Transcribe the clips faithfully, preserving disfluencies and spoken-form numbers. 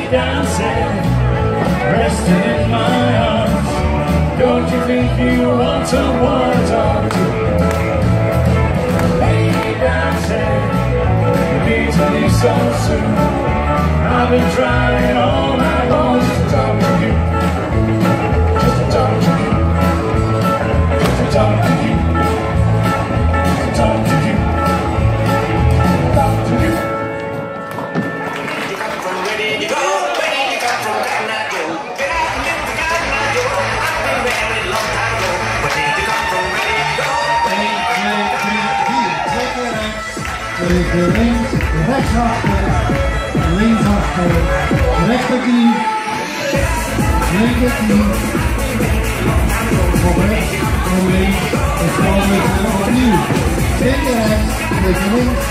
dancing, resting in my arms. Don't you think you want someone to talk to? Lady dancing, you need to leave so soon. I've been trying all night long just to talk to you. Just to talk to you. Just to talk to you. Just to talk to you. Talk to you. You come from ready to go, ready to come from that night go. Get out and get the guy night go. I've been ready long time ago. Ready to come from ready to go. één, twee, drie, vier. Twee keer rechts. Twee keer links. Rechts achter. Links achter. Rechter knie. Linker knie. Op rechts. En links. En gewoon weer opnieuw. Twee keer rechts. Twee keer links.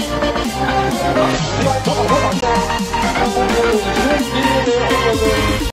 Thank you.